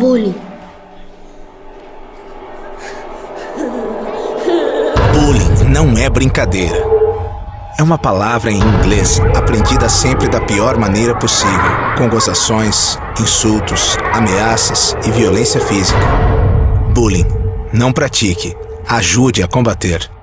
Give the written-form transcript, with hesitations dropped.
bullying. Bullying não é brincadeira. É uma palavra em inglês aprendida sempre da pior maneira possível, com gozações, insultos, ameaças e violência física. Bullying. Não pratique. Ajude a combater.